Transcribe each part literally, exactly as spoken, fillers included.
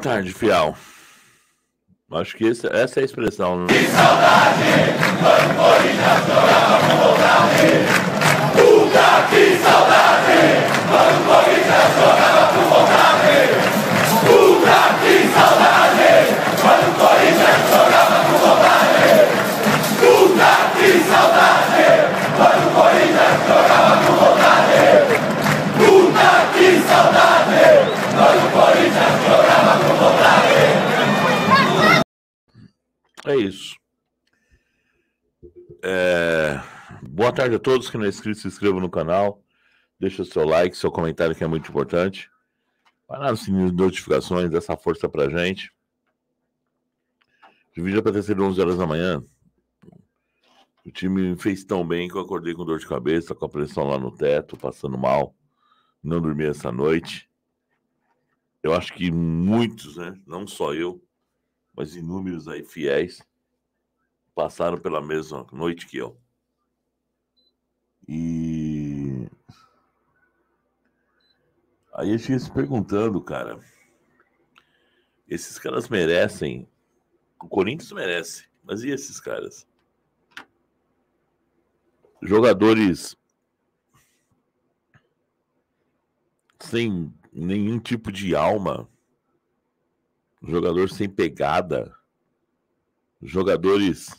tarde, fiel. Acho que esse, essa é a expressão, né? Que saudade! Quando Corinthians jogava com vontade! Puta que saudade! Quando Corinthians jogava com vontade! Puta que saudade! Quando Corinthians jogava com vontade! Puta que saudade! Quando Corinthians jogava com vontade! Puta que saudade! Quando Corinthians jogava com vontade! É isso. É... Boa tarde a todos que não é inscrito, se inscrevam no canal. Deixa o seu like, seu comentário, que é muito importante. Vai lá no sininho de notificações, dá essa força pra gente. O vídeo é pra ter sido onze horas da manhã. O time me fez tão bem que eu acordei com dor de cabeça, com a pressão lá no teto, passando mal. Não dormi essa noite. Eu acho que muitos, né? Não só eu, mas inúmeros aí fiéis passaram pela mesma noite que eu. E aí eu fiquei se perguntando, cara, esses caras merecem, o Corinthians merece, mas e esses caras? Jogadores sem nenhum tipo de alma, jogador sem pegada, jogadores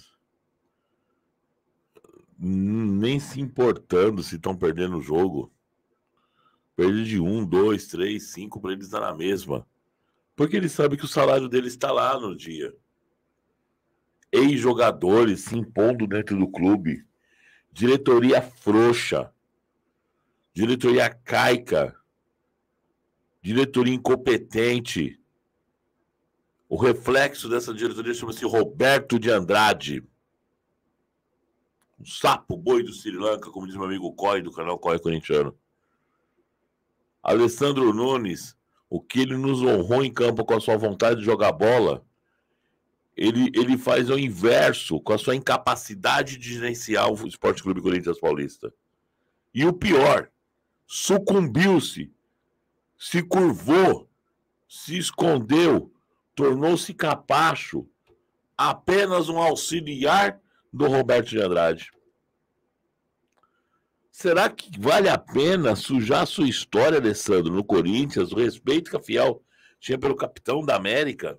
nem se importando se estão perdendo o jogo. Perder de um, dois, três, cinco, para eles estar na mesma. Porque eles sabem que o salário deles está lá no dia. Ex-jogadores se impondo dentro do clube. Diretoria frouxa. Diretoria caica. Diretoria incompetente. O reflexo dessa diretoria chama-se Roberto de Andrade. Um sapo boi do Sri Lanka, como diz meu amigo Coy, do canal Coy Corintiano. Alessandro Nunes, o que ele nos honrou em campo com a sua vontade de jogar bola, ele, ele faz o inverso com a sua incapacidade de gerenciar o Esporte Clube Corinthians Paulista. E o pior, sucumbiu-se, se curvou, se escondeu, tornou-se capacho, apenas um auxiliar do Roberto de Andrade. Será que vale a pena sujar a sua história, Alessandro, no Corinthians, o respeito que a Fiel tinha pelo capitão da América,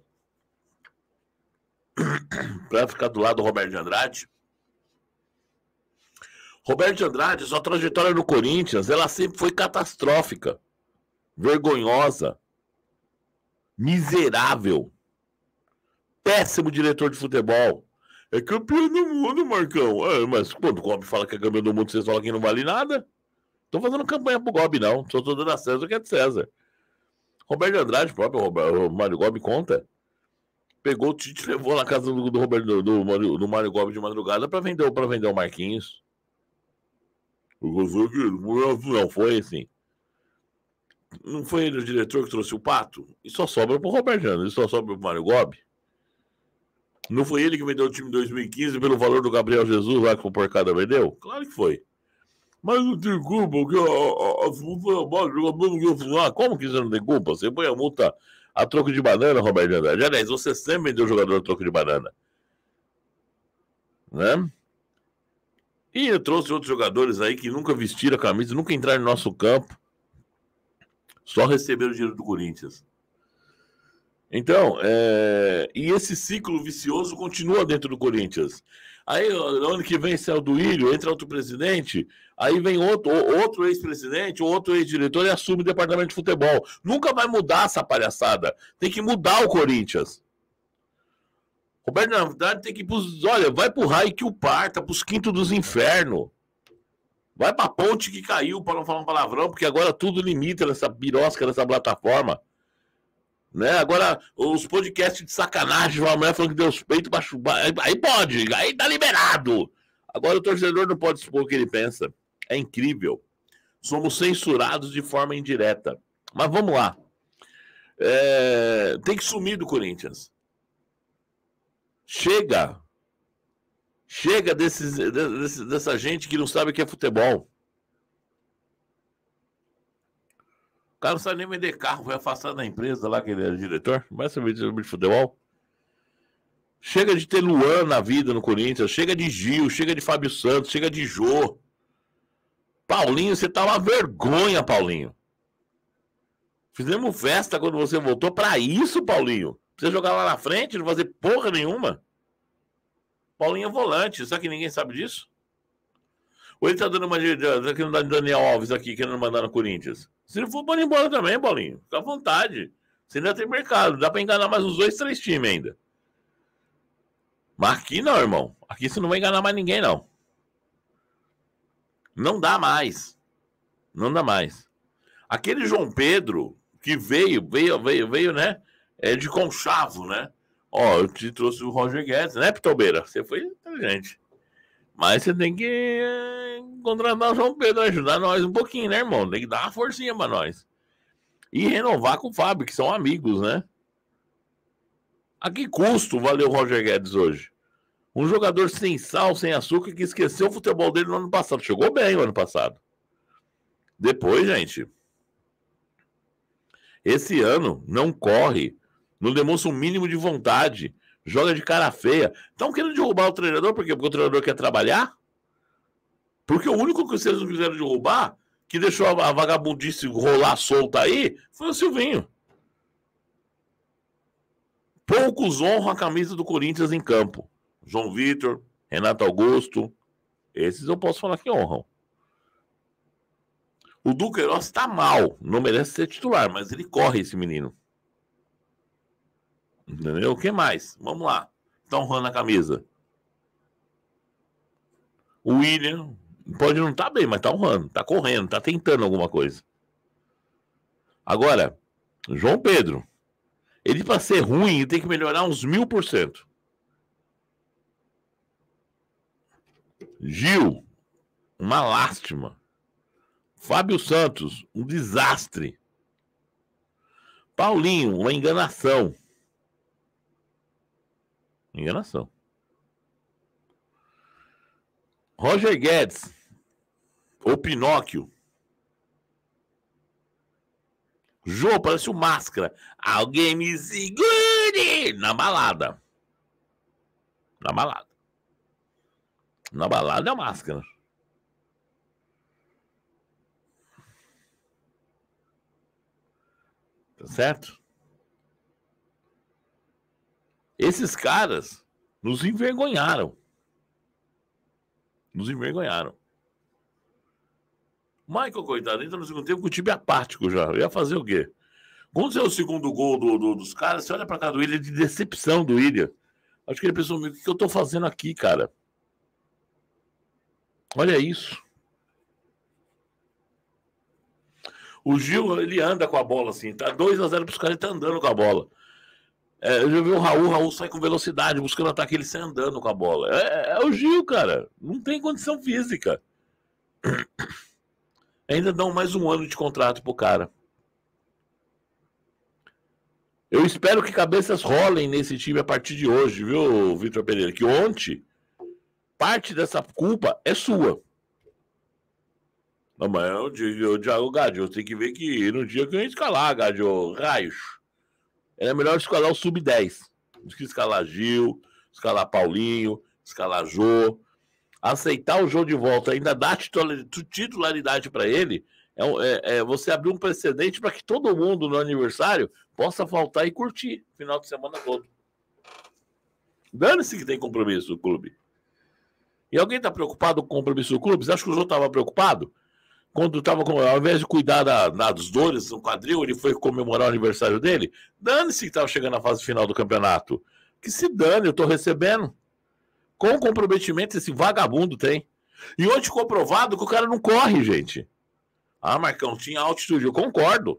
para ficar do lado do Roberto de Andrade? Roberto de Andrade, sua trajetória no Corinthians, ela sempre foi catastrófica, vergonhosa, miserável, péssimo diretor de futebol. É campeão do mundo, Marcão. É, mas quando o Gobi fala que é campeão do mundo, vocês falam que não vale nada? Tô fazendo campanha pro Gobi, não. Só tô dando a César o que é de César. Roberto Andrade, próprio o Mário Gobi conta, pegou o Tite e levou na casa do, do Roberto do, do, do Mário Gobi de madrugada pra vender, pra vender o Marquinhos. Não foi assim. Não foi ele o diretor que trouxe o Pato? E só sobra pro Roberto Andrade, só sobra pro Mário Gobi. Não foi ele que vendeu o time em dois mil e quinze pelo valor do Gabriel Jesus lá que o Porcada vendeu? Claro que foi. Mas não tem culpa, porque a multa... Como que você não tem culpa? Você põe a multa a troco de banana, Roberto Andrade. Aliás, você sempre vendeu jogador a troco de banana. Né? E eu trouxe outros jogadores aí que nunca vestiram a camisa, nunca entraram no nosso campo. Só receberam o dinheiro do Corinthians. Então, é... e esse ciclo vicioso continua dentro do Corinthians. Aí, no ano que vem, sai o Duílio, entra outro presidente, aí vem outro, outro ex-presidente, outro ex-diretor e assume o departamento de futebol. Nunca vai mudar essa palhaçada. Tem que mudar o Corinthians. Roberto, na verdade, tem que ir pros... Olha, vai pro raio que o parta, pros quintos dos infernos. Vai pra ponte que caiu, para não falar um palavrão, porque agora tudo limita nessa birosca, nessa plataforma. Né? Agora, os podcasts de sacanagem, uma mulher falando que deu os peitos, baixo, aí pode, aí tá liberado. Agora o torcedor não pode expor o que ele pensa. É incrível. Somos censurados de forma indireta. Mas vamos lá. É... Tem que sumir do Corinthians. Chega. Chega desses, desses, dessa gente que não sabe o que é futebol. O cara não sabe nem vender carro, foi afastado da empresa lá, que ele era diretor. Vai saber de futebol. Chega de ter Luan na vida no Corinthians, chega de Gil, chega de Fábio Santos, chega de Jô. Paulinho, você tá uma vergonha, Paulinho. Fizemos festa quando você voltou pra isso, Paulinho. Pra você jogar lá na frente, não fazer porra nenhuma. Paulinho é volante, será que ninguém sabe disso? Ou ele tá dando uma de Daniel Alves aqui, querendo mandar no Corinthians? Se ele for, pode ir embora também, Paulinho. Fica à vontade. Você ainda tem mercado. Dá pra enganar mais uns dois, três times ainda. Mas aqui não, irmão. Aqui você não vai enganar mais ninguém, não. Não dá mais. Não dá mais. Aquele João Pedro que veio, veio, veio, veio, né? É de Conchavo, né? Ó, eu te trouxe o Roger Guedes, né, Pitobeira? Você foi inteligente. Mas você tem que contratar o João Pedro, ajudar nós um pouquinho, né, irmão? Tem que dar uma forcinha pra nós. E renovar com o Fábio, que são amigos, né? A que custo valeu o Roger Guedes hoje? Um jogador sem sal, sem açúcar, que esqueceu o futebol dele no ano passado. Chegou bem o ano passado. Depois, gente, esse ano não corre, não demonstra um mínimo de vontade, joga de cara feia. Estão querendo derrubar o treinador, por quê? Porque o treinador quer trabalhar? Porque o único que vocês não quiseram derrubar, que deixou a vagabundice rolar solta aí, foi o Silvinho. Poucos honram a camisa do Corinthians em campo. João Vitor, Renato Augusto, esses eu posso falar que honram. O Duqueiroz tá mal, não merece ser titular, mas ele corre, esse menino. Entendeu? O que mais? Vamos lá. Tá honrando a camisa. O William pode não estar tá bem, mas tá honrando, tá correndo, tá tentando alguma coisa. Agora, João Pedro, ele para ser ruim, ele tem que melhorar uns mil por cento. Gil, uma lástima. Fábio Santos, um desastre. Paulinho, uma enganação. Enganação. Roger Guedes, o Pinóquio. Jô, parece o Máscara. Alguém me segure! Na balada. Na balada. Na balada é a Máscara. Tá certo? Esses caras nos envergonharam. Nos envergonharam. Michael, coitado, entra no segundo tempo com o time apático já. Eu ia fazer o quê? Quando é o segundo gol do, do, dos caras, você olha pra cá do William, de decepção do William. Acho que ele pensou, o que eu tô fazendo aqui, cara? Olha isso. O Gil, ele anda com a bola assim, tá dois a zero pros caras, ele tá andando com a bola. É, eu já vi o Raul, o Raul sai com velocidade, buscando ataque, ele sai andando com a bola. É, é o Gil, cara. Não tem condição física. Ainda dão mais um ano de contrato pro cara. Eu espero que cabeças rolem nesse time a partir de hoje, viu, Vitor Pereira? Que ontem, parte dessa culpa é sua. Não, mas eu digo, Thiago Gadio, eu tenho que ver que no dia que eu ia escalar, Gadio, raios. Era melhor escalar o sub dez. Do que escalar Gil, escalar Paulinho, escalar Jô. Aceitar o Jô de volta, ainda dar titularidade para ele, é, é, é você abrir um precedente para que todo mundo no aniversário possa faltar e curtir o final de semana todo. Dane-se que tem compromisso do clube. E alguém está preocupado com o compromisso do clube? Você acha que o Jô estava preocupado? Quando estava, ao invés de cuidar da, das dores no quadril, ele foi comemorar o aniversário dele? Dane-se que estava chegando na fase final do campeonato. Que se dane, eu estou recebendo. Com comprometimento esse vagabundo tem. E ontem ficou provado que o cara não corre, gente. Ah, Marcão, tinha altitude. Eu concordo.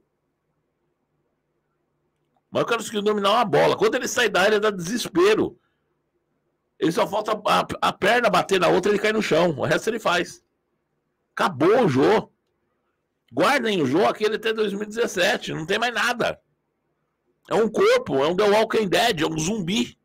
Mas o cara conseguiu dominar uma bola. Quando ele sai da área, dá desespero. Ele só falta a, a perna bater na outra e ele cai no chão. O resto ele faz. Acabou o Jô. Guardem o Jô aquele até dois mil e dezessete. Não tem mais nada. É um corpo, é um The Walking Dead, é um zumbi.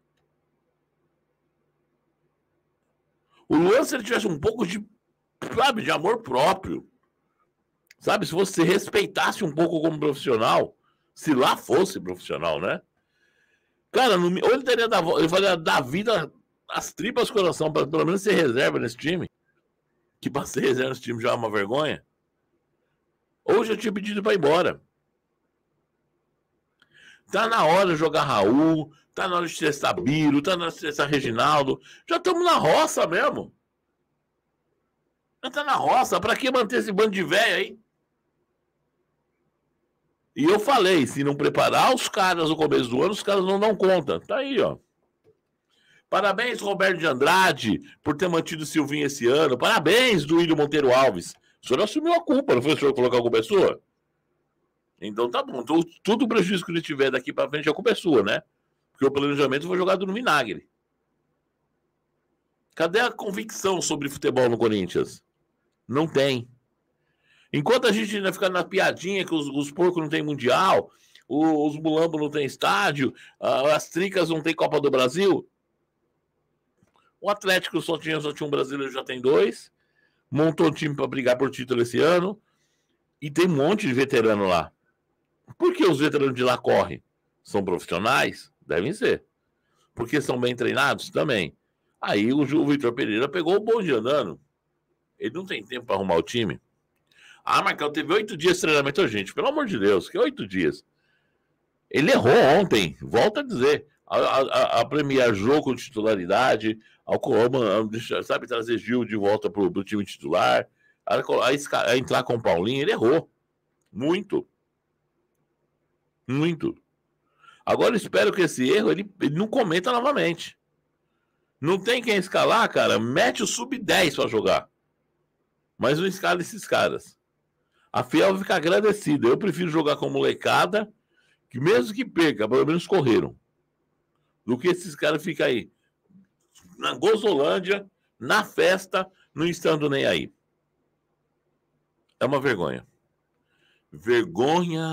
O Luan, se ele tivesse um pouco de, sabe, de amor próprio, Sabe, se você respeitasse um pouco como profissional, se lá fosse profissional, né? Cara, no, ou ele teria dar, ele faria dar vida as tripas coração para pelo menos ser reserva nesse time. Que para ser reserva nesse time já é uma vergonha. Ou já tinha pedido para ir embora. Tá na hora de jogar Raul, tá na hora de testar Biro, tá na hora de testar Reginaldo. Já estamos na roça mesmo. Já tá na roça. Para que manter esse bando de velho aí? E eu falei, se não preparar os caras no começo do ano, os caras não dão conta. Tá aí, ó. Parabéns, Roberto de Andrade, por ter mantido o Silvinho esse ano. Parabéns, Duílio Monteiro Alves. O senhor assumiu a culpa, não foi o senhor colocar a culpa é sua? Então tá bom. Então, todo o prejuízo que ele tiver daqui pra frente, a culpa é sua, né? Porque o planejamento foi jogado no vinagre. Cadê a convicção sobre futebol no Corinthians? Não tem. Enquanto a gente ainda fica na piadinha que os, os porcos não tem mundial, os, os mulambos não tem estádio, as tricas não tem Copa do Brasil... O Atlético só tinha, só tinha um brasileiro, já tem dois. Montou um time para brigar por título esse ano. E tem um monte de veterano lá. Por que os veteranos de lá correm? São profissionais? Devem ser. Porque são bem treinados? Também. Aí o, o Vitor Pereira pegou o bonde andando. Ele não tem tempo para arrumar o time. Ah, Marcão, teve oito dias de treinamento. Gente, pelo amor de Deus, que oito dias? Ele errou ontem. Volto a dizer. A, a, a premiar jogo de titularidade, ao sabe, trazer Gil de volta para o time titular, a, a, a entrar com o Paulinho, ele errou. Muito. Muito. Agora espero que esse erro ele, ele não cometa novamente. Não tem quem escalar, cara, mete o sub dez para jogar. Mas não escala esses caras. A Fiel vai ficar agradecida. Eu prefiro jogar com molecada, que mesmo que perca, pelo menos correram. Do que esses caras ficam aí na Gozolândia, na festa, não estando nem aí. É uma vergonha. Vergonha,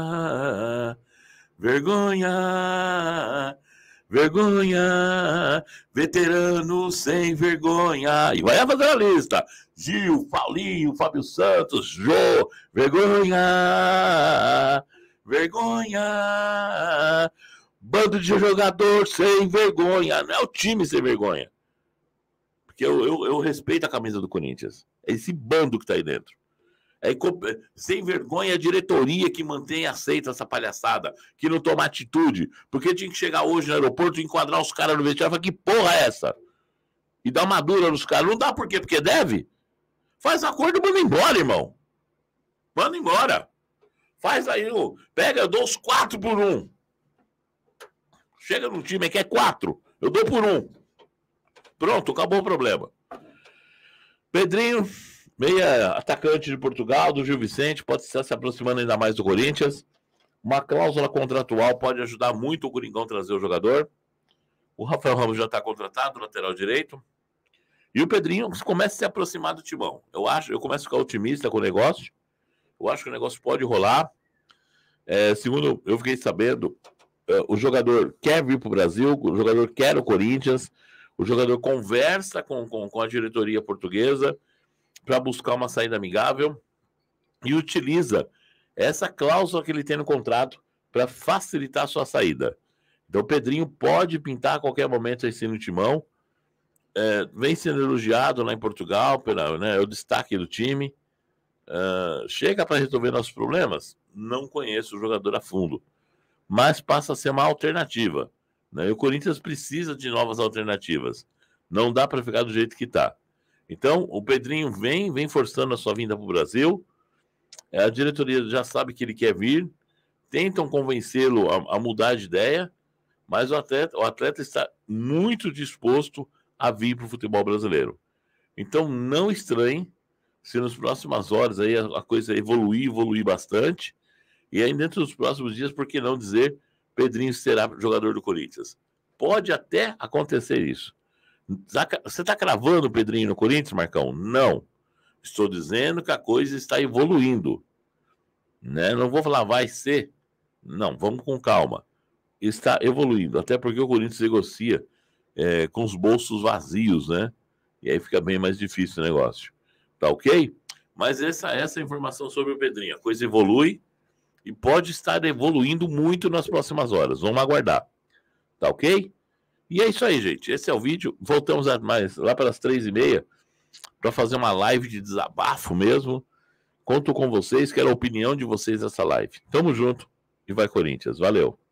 vergonha, vergonha, veterano sem vergonha. E vai fazer a lista. Gil, Paulinho, Fábio Santos, Jô, vergonha, vergonha. Bando de jogador sem vergonha. Não é o time sem vergonha. Porque eu, eu, eu respeito a camisa do Corinthians. É esse bando que tá aí dentro. É, sem vergonha a diretoria que mantém e aceita essa palhaçada, que não toma atitude. Porque tinha que chegar hoje no aeroporto e enquadrar os caras no vestiário e falar, que porra é essa? E dar uma dura nos caras. Não dá por quê? Porque deve? Faz acordo e manda embora, irmão. Manda embora. Faz aí, pega, eu dou os quatro por um. Chega num time que é quatro, eu dou por um. Pronto, acabou o problema. Pedrinho, meia atacante de Portugal, do Gil Vicente, pode estar se aproximando ainda mais do Corinthians. Uma cláusula contratual pode ajudar muito o Coringão a trazer o jogador. O Rafael Ramos já está contratado, lateral direito. E o Pedrinho começa a se aproximar do timão. Eu acho, eu começo a ficar otimista com o negócio. Eu acho que o negócio pode rolar. É, segundo eu fiquei sabendo, o jogador quer vir para o Brasil, o jogador quer o Corinthians, o jogador conversa com, com, com a diretoria portuguesa para buscar uma saída amigável e utiliza essa cláusula que ele tem no contrato para facilitar a sua saída. Então o Pedrinho pode pintar a qualquer momento esse no timão, é, vem sendo elogiado lá em Portugal, pela, né, é o destaque do time. Uh, chega para resolver nossos problemas? Não conheço o jogador a fundo, mas passa a ser uma alternativa, né? E o Corinthians precisa de novas alternativas. Não dá para ficar do jeito que está. Então, o Pedrinho vem, vem forçando a sua vinda para o Brasil. A diretoria já sabe que ele quer vir. Tentam convencê-lo a, a mudar de ideia, mas o atleta, o atleta está muito disposto a vir para o futebol brasileiro. Então, não estranhe se nas próximas horas aí a, a coisa evoluir, evoluir bastante. E aí, dentro dos próximos dias, por que não dizer, Pedrinho será jogador do Corinthians? Pode até acontecer isso. Você está cravando o Pedrinho no Corinthians, Marcão? Não. Estou dizendo que a coisa está evoluindo. Né? Não vou falar vai ser. Não, vamos com calma. Está evoluindo, até porque o Corinthians negocia é, com os bolsos vazios, né? E aí fica bem mais difícil o negócio. Tá ok? Mas essa, essa é a informação sobre o Pedrinho. A coisa evolui e pode estar evoluindo muito nas próximas horas. Vamos aguardar. Tá ok? E é isso aí, gente. Esse é o vídeo. Voltamos a mais lá pelas três e meia para fazer uma live de desabafo mesmo. Conto com vocês, quero a opinião de vocês nessa live. Tamo junto e vai Corinthians. Valeu.